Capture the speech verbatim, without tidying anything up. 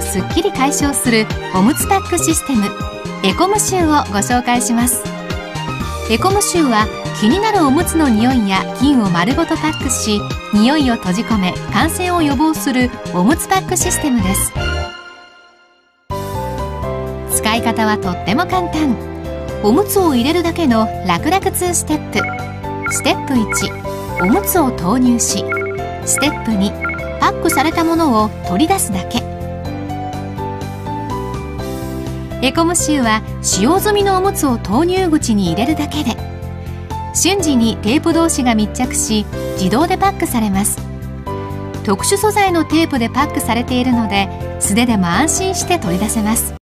をすっきり解消するおむつパックシステムエコムシューをご紹介します。エコムシューは気になるおむつの匂いや菌を丸ごとパックし、匂いを閉じ込め感染を予防するおむつパックシステムです。使い方はとっても簡単。おむつを入れるだけの楽々にステップ。ステップいち、おむつを投入し、ステップに、パックされたものを取り出すだけ。エコムシューは使用済みのおむつを投入口に入れるだけで、瞬時にテープ同士が密着し、自動でパックされます。特殊素材のテープでパックされているので、素手でも安心して取り出せます。